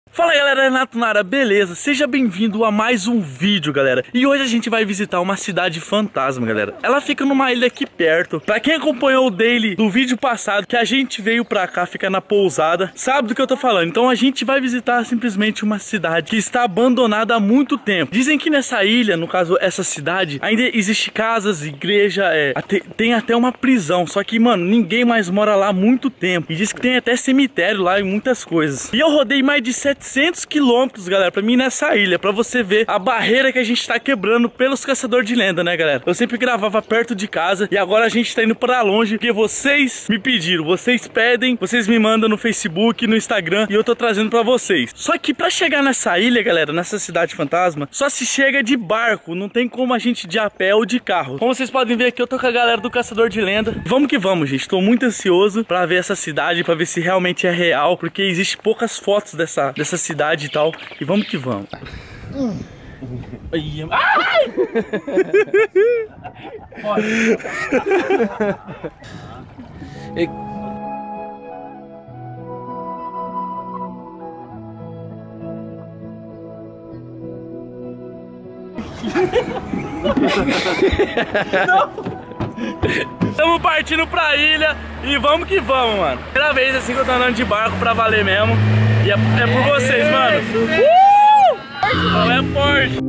Fala galera, Renato Nara, beleza? Seja bem-vindo a mais um vídeo, galera. E hoje a gente vai visitar uma cidade fantasma, galera. Ela fica numa ilha aqui perto. Pra quem acompanhou o daily do vídeo passado, que a gente veio pra cá, fica na pousada, sabe do que eu tô falando. Então a gente vai visitar simplesmente uma cidade que está abandonada há muito tempo. Dizem que nessa ilha, no caso essa cidade, ainda existe casas, igreja, tem até uma prisão. Só que, mano, ninguém mais mora lá há muito tempo. E diz que tem até cemitério lá e muitas coisas. E eu rodei mais de 700 quilômetros, galera, pra mim ir nessa ilha, pra você ver a barreira que a gente tá quebrando pelos caçadores de lenda, né, galera? Eu sempre gravava perto de casa e agora a gente tá indo pra longe, porque vocês me pediram, vocês pedem, vocês me mandam no Facebook, no Instagram e eu tô trazendo pra vocês. Só que pra chegar nessa ilha, galera, nessa cidade fantasma, só se chega de barco, não tem como a gente ir de a pé ou de carro. Como vocês podem ver aqui, eu tô com a galera do caçador de lenda. Vamos que vamos, gente, tô muito ansioso pra ver essa cidade, pra ver se realmente é real, porque existe poucas fotos dessa cidade e tal, e vamos que vamos. Ai! Estamos partindo pra ilha e vamos que vamos, mano. Primeira vez assim que eu tô andando de barco pra valer mesmo. E é por vocês, mano. Não é Porsche.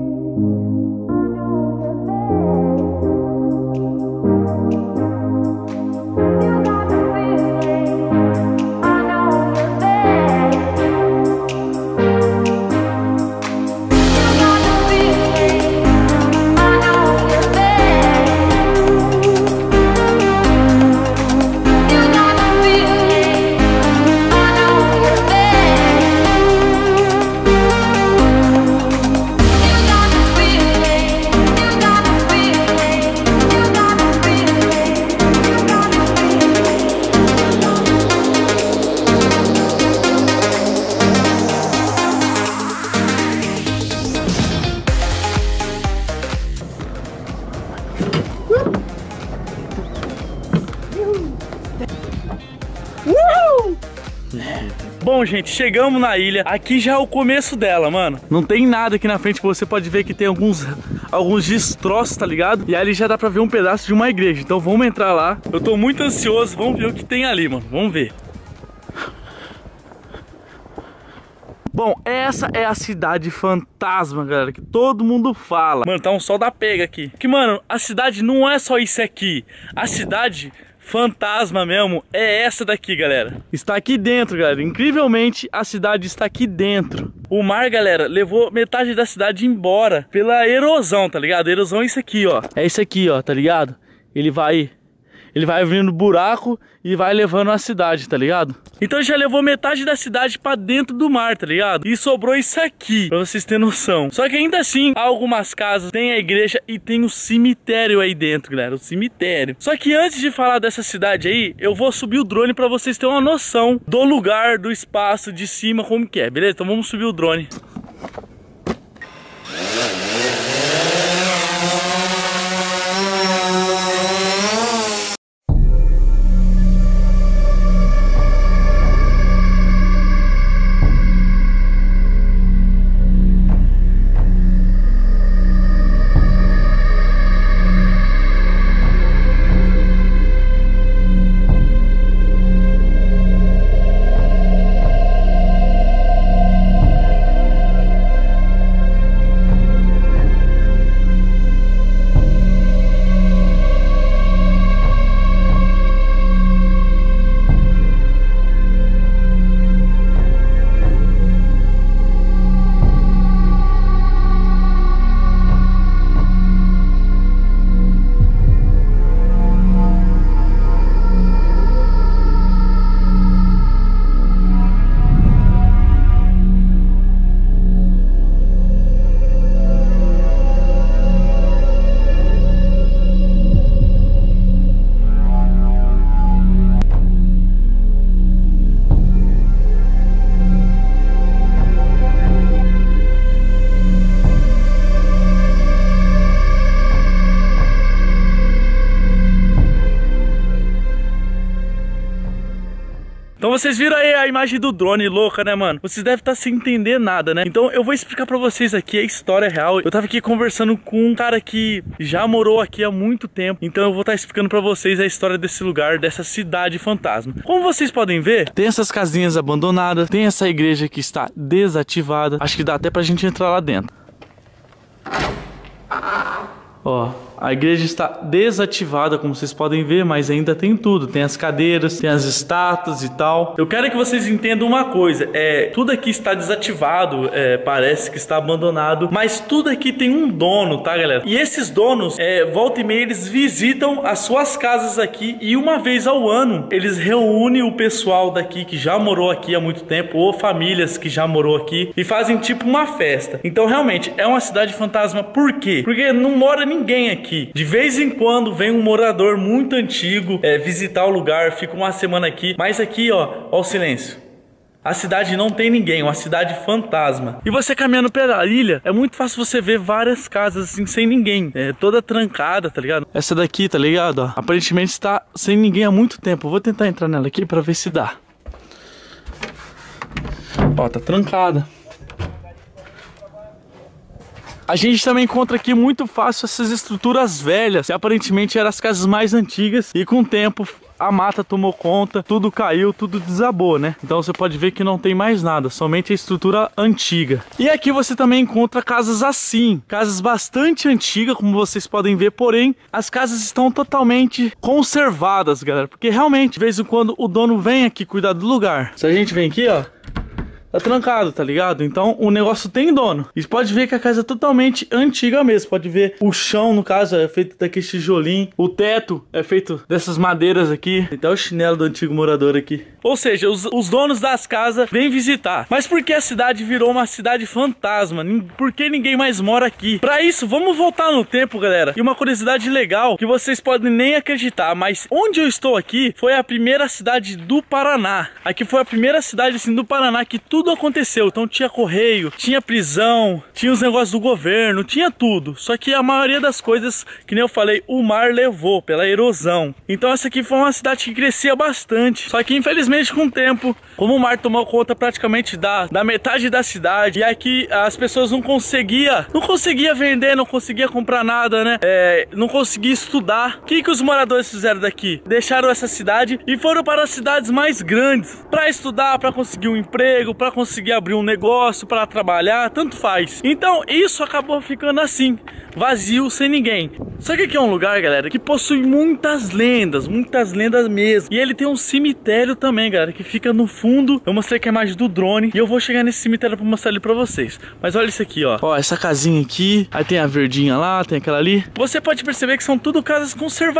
Bom, gente, chegamos na ilha. Aqui já é o começo dela, mano. Não tem nada aqui na frente. Você pode ver que tem alguns destroços, tá ligado? E ali já dá pra ver um pedaço de uma igreja. Então vamos entrar lá. Eu tô muito ansioso. Vamos ver o que tem ali, mano. Vamos ver. Bom, essa é a cidade fantasma, galera, que todo mundo fala. Mano, tá um sol da pega aqui. Que, mano, a cidade não é só isso aqui. A cidade fantasma mesmo é essa daqui, galera. Está aqui dentro, galera. Incrivelmente, a cidade está aqui dentro. O mar, galera, levou metade da cidade embora pela erosão, tá ligado? A erosão é isso aqui, ó. É isso aqui, ó, tá ligado? Ele vai abrindo buraco e vai levando a cidade, tá ligado? Então já levou metade da cidade pra dentro do mar, tá ligado? E sobrou isso aqui, pra vocês terem noção. Só que ainda assim, há algumas casas, tem a igreja e tem o cemitério aí dentro, galera. O cemitério. Só que antes de falar dessa cidade aí, eu vou subir o drone pra vocês terem uma noção do lugar, do espaço, de cima, como que é, beleza? Então vamos subir o drone. Então vocês viram aí a imagem do drone louca, né, mano? Vocês devem estar sem entender nada, né? Então eu vou explicar pra vocês aqui a história real. Eu tava aqui conversando com um cara que já morou aqui há muito tempo. Então eu vou estar explicando pra vocês a história desse lugar, dessa cidade fantasma. Como vocês podem ver, tem essas casinhas abandonadas, tem essa igreja que está desativada. Acho que dá até pra gente entrar lá dentro. Ó, a igreja está desativada, como vocês podem ver, mas ainda tem tudo. Tem as cadeiras, tem as estátuas e tal. Eu quero que vocês entendam uma coisa. Tudo aqui está desativado, parece que está abandonado, mas tudo aqui tem um dono, tá, galera? E esses donos, volta e meia, eles visitam as suas casas aqui. E uma vez ao ano, eles reúnem o pessoal daqui que já morou aqui há muito tempo, ou famílias que já morou aqui, e fazem tipo uma festa. Então realmente, é uma cidade fantasma. Por quê? Porque não mora ninguém aqui. De vez em quando vem um morador muito antigo visitar o lugar, fica uma semana aqui. Mas aqui, ó o silêncio. A cidade não tem ninguém, uma cidade fantasma. E você caminhando pela ilha, é muito fácil você ver várias casas assim, sem ninguém. Toda trancada, tá ligado? Essa daqui, tá ligado? Ó, aparentemente está sem ninguém há muito tempo. Eu vou tentar entrar nela aqui pra ver se dá. Ó, tá trancada. A gente também encontra aqui muito fácil essas estruturas velhas, que aparentemente eram as casas mais antigas, e com o tempo a mata tomou conta, tudo caiu, tudo desabou, né? Então você pode ver que não tem mais nada, somente a estrutura antiga. E aqui você também encontra casas assim, casas bastante antigas, como vocês podem ver, porém as casas estão totalmente conservadas, galera, porque realmente de vez em quando o dono vem aqui cuidar do lugar. Se a gente vem aqui, ó, tá trancado, tá ligado? Então o negócio tem dono. E pode ver que a casa é totalmente antiga mesmo. Pode ver o chão, no caso, é feito daquele tijolinho. O teto é feito dessas madeiras aqui. Tem até o chinelo do antigo morador aqui. Ou seja, os donos das casas vêm visitar. Mas por que a cidade virou uma cidade fantasma? Por que ninguém mais mora aqui? Pra isso, vamos voltar no tempo, galera. E uma curiosidade legal, que vocês podem nem acreditar, mas onde eu estou aqui foi a primeira cidade do Paraná. Aqui foi a primeira cidade, assim, do Paraná que tudo aconteceu. Então tinha correio, tinha prisão, tinha os negócios do governo, tinha tudo. Só que a maioria das coisas, que nem eu falei, o mar levou pela erosão. Então essa aqui foi uma cidade que crescia bastante. Só que infelizmente com o tempo, como o mar tomou conta praticamente da metade da cidade, e aqui as pessoas não conseguia vender, não conseguia comprar nada, né? Não conseguia estudar. O que os moradores fizeram daqui? Deixaram essa cidade e foram para as cidades mais grandes para estudar, para conseguir um emprego, para conseguir abrir um negócio, para trabalhar, tanto faz. Então isso acabou ficando assim, vazio, sem ninguém. Só que aqui é um lugar, galera, que possui muitas lendas mesmo. E ele tem um cemitério também, galera, que fica no fundo. Eu mostrei aqui a imagem do drone e eu vou chegar nesse cemitério pra mostrar ele pra vocês. Mas olha isso aqui, ó. Ó, essa casinha aqui, aí tem a verdinha lá, tem aquela ali. Você pode perceber que são tudo casas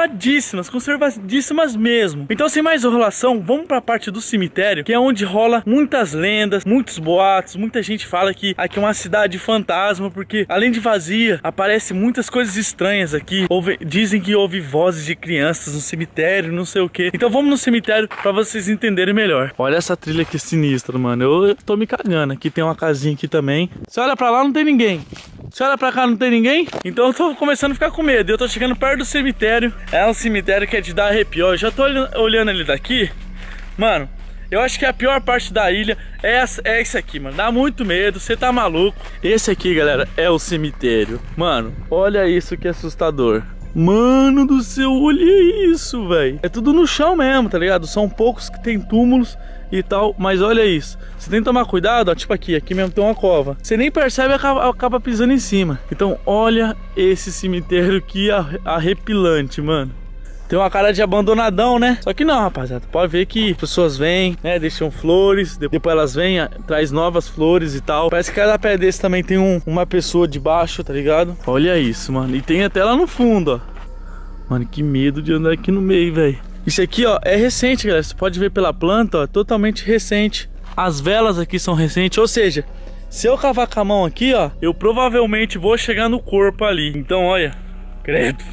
conservadíssimas mesmo. Então, sem mais enrolação, vamos pra parte do cemitério, que é onde rola muitas lendas, muitos boatos. Muita gente fala que aqui é uma cidade fantasma, porque além de vazia, aparece muitas coisas estranhas aqui. Dizem que houve vozes de crianças no cemitério, não sei o que. Então vamos no cemitério pra vocês entenderem melhor. Olha essa trilha aqui sinistra, mano. Eu tô me cagando. Aqui tem uma casinha aqui também. Você olha pra lá, não tem ninguém. Você olha pra cá, não tem ninguém. Então eu tô começando a ficar com medo. Eu tô chegando perto do cemitério. É um cemitério que é de dar arrepio. Eu já tô olhando ele daqui. Mano, eu acho que a pior parte da ilha é esse aqui, mano. Dá muito medo, você tá maluco. Esse aqui, galera, é o cemitério. Mano, olha isso que assustador. Mano do céu, olha isso, velho. É tudo no chão mesmo, tá ligado? São poucos que tem túmulos e tal, mas olha isso. Você tem que tomar cuidado, ó, tipo aqui mesmo tem uma cova. Você nem percebe e acaba pisando em cima. Então olha esse cemitério que arrepilante, mano. Tem uma cara de abandonadão, né? Só que não, rapaziada. Pode ver que pessoas vêm, né? Deixam flores. Depois elas vêm, traz novas flores e tal. Parece que cada pé desse também tem uma pessoa debaixo, tá ligado? Olha isso, mano. E tem até lá no fundo, ó. Mano, que medo de andar aqui no meio, velho. Isso aqui, ó, é recente, galera. Você pode ver pela planta, ó. Totalmente recente. As velas aqui são recentes. Ou seja, se eu cavar com a mão aqui, ó, eu provavelmente vou chegar no corpo ali. Então, olha. Credo.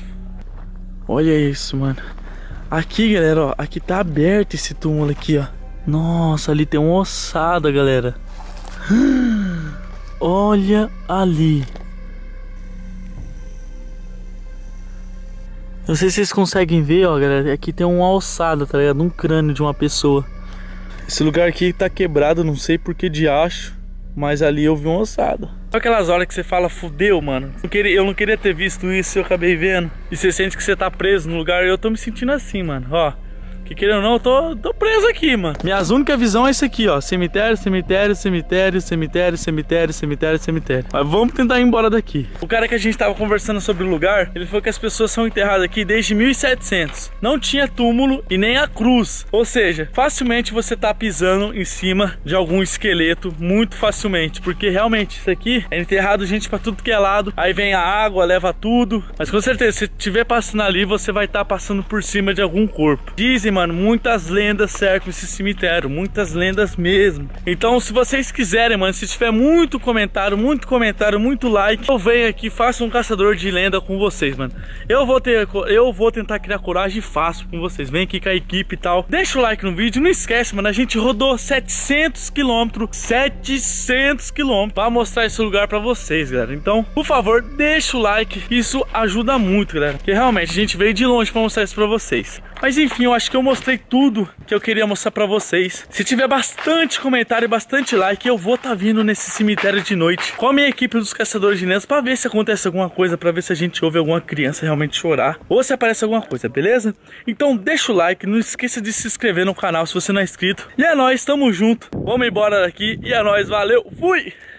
Olha isso, mano. Aqui, galera, ó. Aqui tá aberto esse túmulo aqui, ó. Nossa, ali tem uma ossada, galera. Olha ali. Não sei se vocês conseguem ver, ó, galera. Aqui tem uma ossada, tá ligado? Um crânio de uma pessoa. Esse lugar aqui tá quebrado, não sei por que de acho, mas ali eu vi uma ossada. Sabe aquelas horas que você fala, fudeu, mano? Eu não queria ter visto isso e eu acabei vendo. E você sente que você tá preso no lugar. Eu tô me sentindo assim, mano, ó. Que querendo ou não, eu tô preso aqui, mano. Minha única visão é isso aqui, ó. Cemitério, cemitério, cemitério, cemitério, cemitério, cemitério, cemitério. Mas vamos tentar ir embora daqui. O cara que a gente tava conversando sobre o lugar, ele falou que as pessoas são enterradas aqui desde 1700. Não tinha túmulo e nem a cruz. Ou seja, facilmente você tá pisando em cima de algum esqueleto, muito facilmente. Porque realmente, isso aqui é enterrado gente pra tudo que é lado. Aí vem a água, leva tudo. Mas com certeza, se estiver passando ali, você vai estar passando por cima de algum corpo. Dizem, mano, muitas lendas cercam esse cemitério, muitas lendas mesmo. Então, se vocês quiserem, mano, se tiver muito comentário, muito like, eu venho aqui, faço um caçador de lenda com vocês, mano. Eu vou tentar criar coragem fácil com vocês. Vem aqui com a equipe e tal. Deixa o like no vídeo, não esquece, mano, a gente rodou 700 quilômetros, 700 quilômetros para mostrar esse lugar para vocês, galera. Então, por favor, deixa o like, isso ajuda muito, galera. Porque realmente a gente veio de longe para mostrar isso para vocês. Mas enfim, eu acho que eu mostrei tudo que eu queria mostrar pra vocês. Se tiver bastante comentário e bastante like, eu vou estar vindo nesse cemitério de noite com a minha equipe dos caçadores de lendas pra ver se acontece alguma coisa, pra ver se a gente ouve alguma criança realmente chorar ou se aparece alguma coisa, beleza? Então deixa o like, não esqueça de se inscrever no canal se você não é inscrito. E é nóis, tamo junto. Vamos embora daqui e é nóis, valeu, fui!